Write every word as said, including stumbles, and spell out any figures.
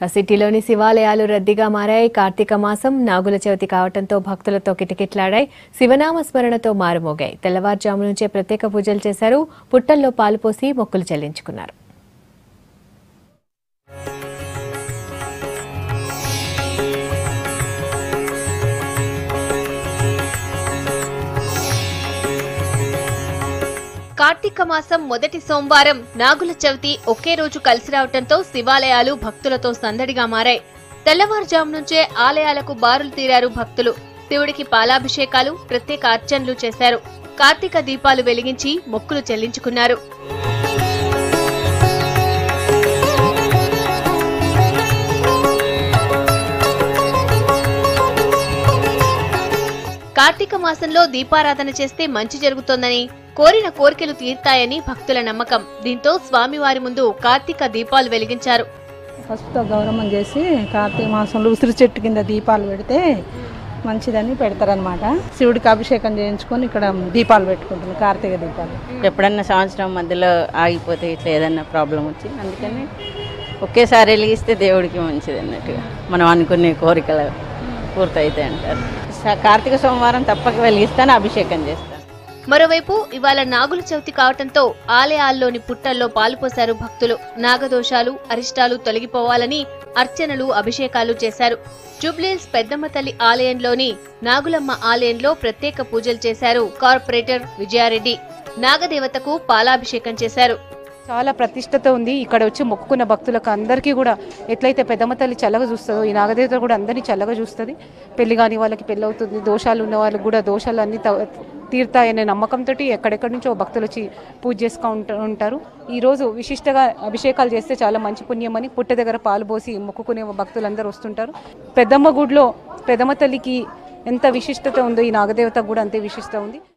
సిటీలోని శివాలయాలు రద్దీగా మారాయి. కార్తీక మాసం నాగుల చవితి కావడంతో భక్తులతో కిటకిట్లాడాయి. శివనామ స్మరణతో మారుమోగాయి. తెల్లవారుజాము నుంచే ప్రత్యేక పూజలు చేశారు. పుట్టల్లో పాలు పోసి మొక్కులు చెల్లించుకున్నారు. కార్తీక మాసం మొదటి సోమవారం నాగుల చవితి ఒకే రోజు కలిసి రావడంతో శివాలయాలు భక్తులతో సందడిగా మారాయి. తెల్లవారుజాము నుంచే ఆలయాలకు బారులు తీరారు భక్తులు. శివుడికి పాలాభిషేకాలు, ప్రత్యేక అర్చనలు చేశారు. కార్తీక దీపాలు వెలిగించి మొక్కులు చెల్లించుకున్నారు. కార్తీక మాసంలో దీపారాధన చేస్తే మంచి జరుగుతోందని, కోరిన కోరికలు తీర్తాయని భక్తుల నమ్మకం. దీంతో స్వామివారి ముందు కార్తీక దీపాలు వెలిగించారు. ఫస్ట్ గౌరవం చేసి కార్తీక మాసంలో ఉసిరి చెట్టు కింద దీపాలు పెడితే మంచిదని పెడతారనమాట. శివుడికి అభిషేకం చేయించుకొని ఇక్కడ దీపాలు పెట్టుకుంటున్నాం, కార్తీక దీపాలు. ఎప్పుడన్నా సంవత్సరం మధ్యలో ఆగిపోతే ఇట్లా ఏదన్నా ప్రాబ్లం వచ్చి అందుకని ఒకేసారి వెలిగిస్తే దేవుడికి మంచిది అన్నట్టుగా మనం అనుకునే కోరికలు పూర్తయితాయి అంటారు. కార్తీక సోమవారం తప్పక వెలిగిస్తాను, అభిషేకం చేస్తాను. మరోవైపు ఇవాళ నాగుల చవితి కావడంతో ఆలయాల్లోని పుట్టల్లో పాలు పోశారు భక్తులు. నాగదోషాలు, అరిష్టాలు తొలగిపోవాలని అర్చనలు, అభిషేకాలు చేశారు. జూబ్లీహిల్స్ పెద్దమ్మ తల్లి ఆలయంలోని నాగులమ్మ ఆలయంలో ప్రత్యేక పూజలు చేశారు కార్పొరేటర్ విజయారెడ్డి. నాగదేవతకు పాలాభిషేకం చేశారు. చాలా ప్రతిష్టత ఉంది. ఇక్కడ వచ్చి మొక్కుకున్న భక్తులకు అందరికీ కూడా ఎట్లయితే పెద్దమ్మ తల్లి చల్లగా చూస్తుందో ఈ నాగదేవత కూడా అందరినీ చల్లగా చూస్తుంది. పెళ్లి కాని వాళ్ళకి పెళ్లి అవుతుంది, దోషాలు ఉన్న వాళ్ళకి కూడా దోషాలు అన్ని తీరుతాయనే నమ్మకంతో ఎక్కడెక్కడి నుంచో భక్తులు వచ్చి పూజ చేసుకుంటూ ఉంటారు. ఈరోజు విశిష్టంగా అభిషేకాలు చేస్తే చాలా మంచి పుణ్యం అని పుట్ట దగ్గర పాలు పోసి మొక్కుకునే భక్తులందరూ వస్తుంటారు. పెద్దమ్మ గుడిలో పెద్దమ్మ తల్లికి ఎంత విశిష్టత ఉందో ఈ నాగదేవత కూడా అంతే విశిష్టత ఉంది.